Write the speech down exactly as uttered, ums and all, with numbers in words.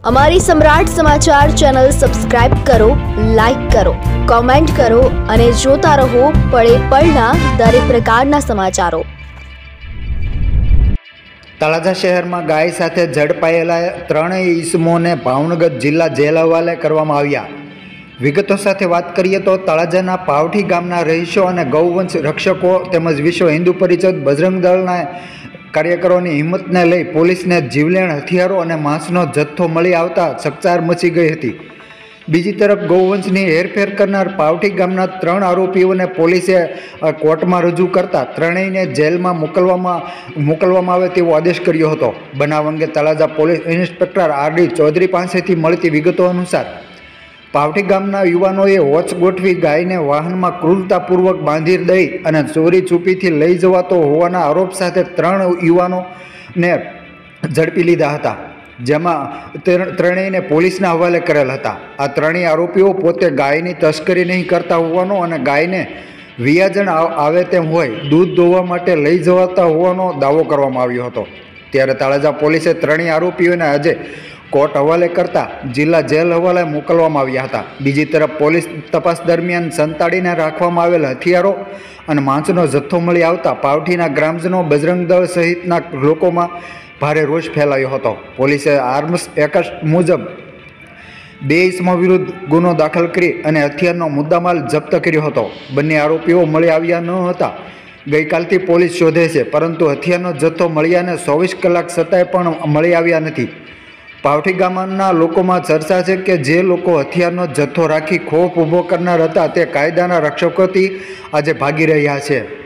અમારી Samrat Samachar channel subscribe કરો, like કરો, કોમેન્ટ કરો અને જોતા રહો પળે પળના દરેક પ્રકારના સમાચારો। તળાજા શહેરમાં ગાય સાથે ઝડપાયેલા ત્રણેય ઈસમોને ભાવનગર જિલ્લા જેલ હવાલે કરવામાં આવ્યા। વિગતો સાથે વાત કરીએ તો તળાજાના પાવઠી ગામના રહીશો અને ગૌવંશ રક્ષકો તેમજ વિશ્વ હિન્દુ પરિષદ બજરંગ દળના કાર્યકરોની હિંમતને લઈ પોલીસને જીવલેણ હથિયારો અને માંસનો જથ્થો મળી આવતા ચકચાર મચી ગઈ હતી। બીજી તરફ ગૌવંશની હેરફેર કરનાર પાવઠી ગામના ત્રણ આરોપીઓને પોલીસે કોર્ટમાં રજૂ કરતા ત્રણેયને જેલમાં મોકલવામાં મોકલવામાં આવે તેવો આદેશ કર્યો હતો। બનાવ અંગે Talaja police inspector R D Chaudhary પાસેથી મળતી વિગતો અનુસાર પાવઠી ગામના યુવાનોએ વોચ ગોઠવી ગાયને વાહનમાં ક્રૂરતાપૂર્વક બાંધી દઈ અને ચોરી છુપીથી લઈ જવાતો હોવાના આરોપ સાથે ત્રણ યુવાનોને ઝડપી લીધા હતા, જેમાં ત્રણેયને પોલીસના હવાલે કરેલ હતા। આ ત્રણેય આરોપીઓ પોતે ગાયની તસ્કરી નહીં કરતા હોવાનો અને ગાયને વિયાજણ આવે તેમ હોય દૂધ દોવા માટે લઈ જવાતા હોવાનો દાવો કરવામાં આવ્યો હતો। ત્યારે તળાજા પોલીસે ત્રણેય આરોપીઓને આજે કોર્ટ હવાલે કરતા જિલ્લા જેલ હવાલે મોકલવામાં આવ્યા હતા। બીજી તરફ પોલીસ તપાસ દરમિયાન સંતાડીને રાખવામાં આવેલ હથિયારો અને માંસનો જથ્થો મળી આવતા પાવઠીના ગ્રામજનો બજરંગ દળ સહિતના લોકોમાં ભારે રોષ ફેલાયો હતો। પોલીસે આર્મ્સ એક્ટ મુજબ બે ઇસમો વિરુદ્ધ ગુનો દાખલ કરી અને હથિયારનો મુદ્દામાલ જપ્ત કર્યો હતો। બંને આરોપીઓ મળી આવ્યા ન હતા। ગઈકાલથી પોલીસ શોધે છે, પરંતુ હથિયારનો જથ્થો મળ્યાને ચોવીસ કલાક છતાંય પણ મળી આવ્યા નથી। પાવઠી ગામના લોકોમાં ચર્ચા છે કે જે લોકો હથિયારનો જથ્થો રાખી ખોફ ઊભો કરનાર હતા તે કાયદાના રક્ષકોથી આજે ભાગી રહ્યા છે।